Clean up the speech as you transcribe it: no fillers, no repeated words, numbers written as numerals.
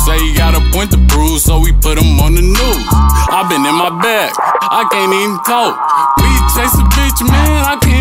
say he got a point to prove, so we put him on the news. I been in my bag, I can't even talk. We chase a bitch, man, I can't